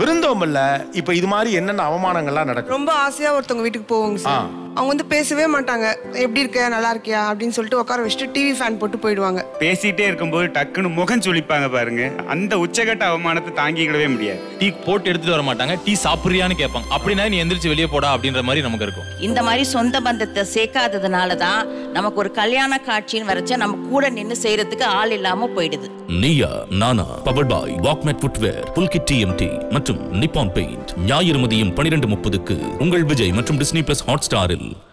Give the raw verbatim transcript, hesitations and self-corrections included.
இருந்தோம் இல்ல, இப்ப இது மாதிரி என்னென்ன அவமானங்கள்லாம் நடக்கும்? ரொம்ப ஆசையா ஒருத்தவங்க வீட்டுக்கு போவாங்க சார். அவங்க வந்து பேசவே மாட்டாங்க. எப்படி இருக்க, நல்லா இருக்கியா அப்படின்னு சொல்லிட்டு உட்கார வச்சுட்டு டிவி ஃபேன் போட்டு போயிடுவாங்க. பேசிட்டே இருக்கும்போது டக்குன்னு முகம் சுளிப்பாங்க பாருங்க. அந்த உச்சகட்ட அவமானத்தை தாங்கிக்கிடவே முடியாது. டீ போட்டு எடுத்துட்டு வர மாட்டாங்க, டீ சாப்பிடுறியான்னு கேட்பாங்க. அப்படின்னா நீ எந்திரிச்சு வெளியே போடா அப்படின்ற மாதிரி நமக்கு இருக்கும். இந்த மாதிரி சொந்த பந்தத்தை சேர்க்காததுனால தான் நமக்கு ஒரு கல்யாண காட்சின்னு வரைச்சா நம்ம கூட நின்று செய்யறதுக்கு ஆள் இல்லாம போயிடுது. Neeya Naana powered by Walkmate footwear, Pulkit TMT மற்றும் நிப்பான் பெயிண்ட். ஞாயிறு மதியம் பன்னிரண்டு முப்பதுக்கு உங்கள் விஜய் மற்றும் டிஸ்னி பிளஸ் ஹாட் ஸ்டாரில்.